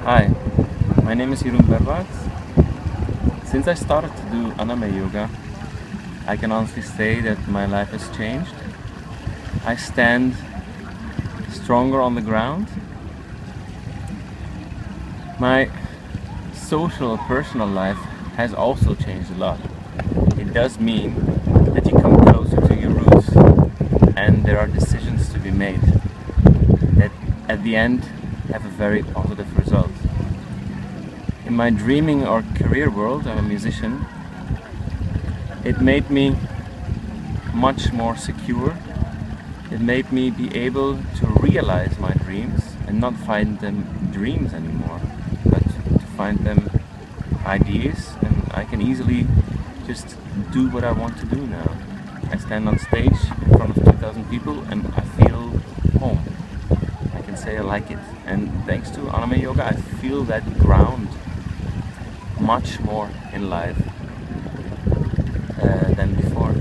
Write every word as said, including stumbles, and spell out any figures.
Hi, my name is Jeroen Berwaerts. Since I started to do Aname Yoga, I can honestly say that my life has changed. I stand stronger on the ground. My social, personal life has also changed a lot. It does mean that you come closer to your roots and there are decisions to be made that at the end have a very positive result. In my dreaming or career world, I'm a musician, it made me much more secure. It made me be able to realize my dreams and not find them dreams anymore, but to find them ideas, and I can easily just do what I want to do now. I stand on stage in front of two thousand people and I feel home. I can say I like it. And thanks to Aname Yoga, I feel that ground much more in life uh, than before.